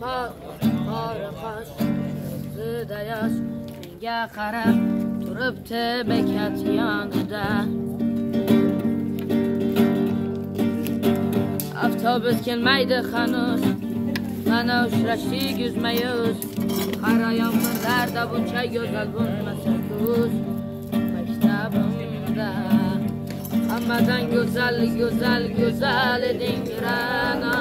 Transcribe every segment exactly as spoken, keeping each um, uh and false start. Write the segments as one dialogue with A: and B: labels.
A: qora qosh ko'zida yosh menga qarab turibdi bekat yonida. Avtobus kelmaydi hanuz, mana uchrashdik yuzma-yuz. Qara yomg'irlarda buncha go'zal bo'lmasa kuz. Maktabimda hammadan go'zal, go'zal, go'zal eding Ra'no,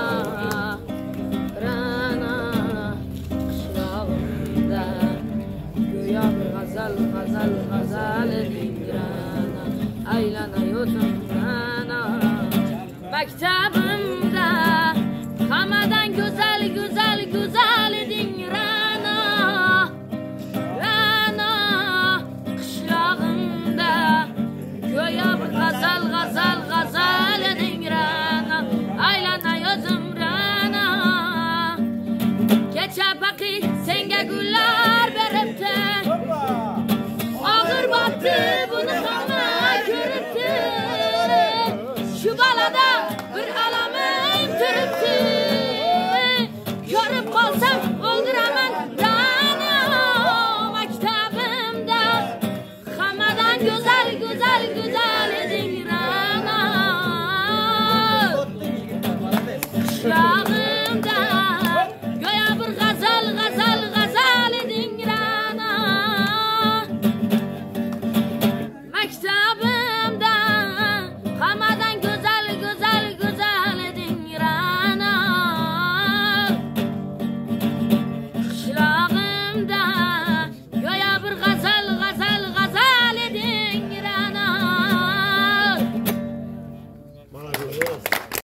A: Ra'no. Qishlog'imda go'yo bir g'azal, g'azal, g'azal eding Ra'no. Aylanayotdim Ra'no. Maktabimda hammadan go'zal, go'zal, go'zal eding Ra'no, Ra'no. Qishlog'imda go'yo bir g'azal, g'azal, g'azal eding Ra'no. Aylanayotdim Ra'no. Kecha